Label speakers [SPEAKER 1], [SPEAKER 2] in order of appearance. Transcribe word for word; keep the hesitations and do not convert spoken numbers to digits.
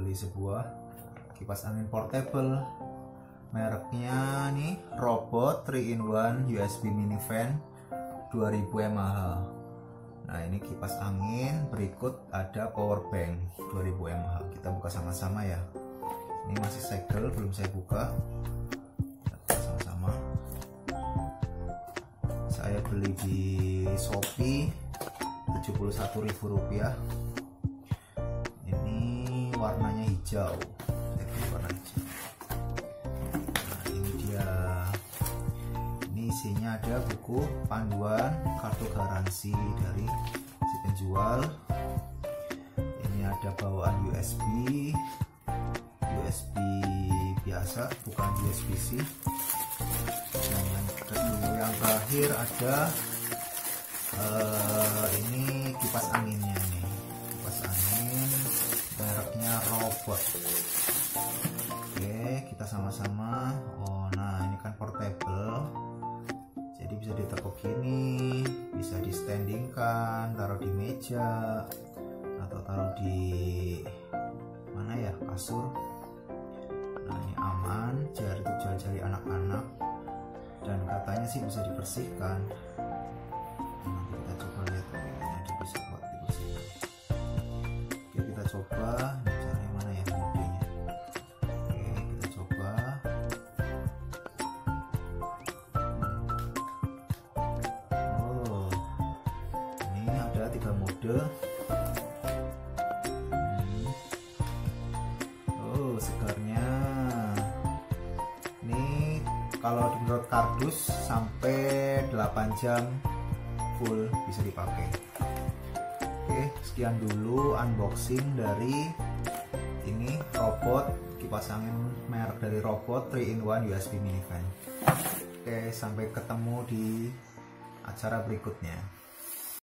[SPEAKER 1] beli sebuah kipas angin portable, mereknya nih Robot three in one U S B mini fan dua ribu mAh. Nah ini kipas angin, berikut ada power bank dua ribu mAh. Kita buka sama-sama ya. Ini masih segel, belum saya buka. Kita buka sama-sama. Saya beli di Shopee tujuh puluh satu ribu rupiah. Ini warnanya hijau. Warna hijau. Nah, ini dia. Ini isinya ada buku panduan, kartu garansi dari si penjual. Ini ada bawaan U S B, U S B biasa, bukan U S B C. Dan yang, yang terakhir ada uh, ini kipas anginnya nih, kipas angin mereknya Robot. Oke, kita sama-sama. Oh, nah ini kan portable, jadi bisa ditekuk gini, bisa di standingkan, taruh di meja atau taruh di mana ya, kasur. Nah ini aman, jari untuk jari-jari anak-anak, dan katanya sih bisa dibersihkan. Nanti kita coba lihat, ada bisa buat dibersihkan. Oke, kita coba. Ini caranya mana ya, modenya? Oke, kita coba. Oh, ini ada tiga mode. Hmm. Oh, segarnya. Ini kalau menurut kardus sampai delapan jam full bisa dipakai. Oke, sekian dulu unboxing dari ini Robot, kipas angin merek dari Robot three in one U S B mini fan. Oke, sampai ketemu di acara berikutnya.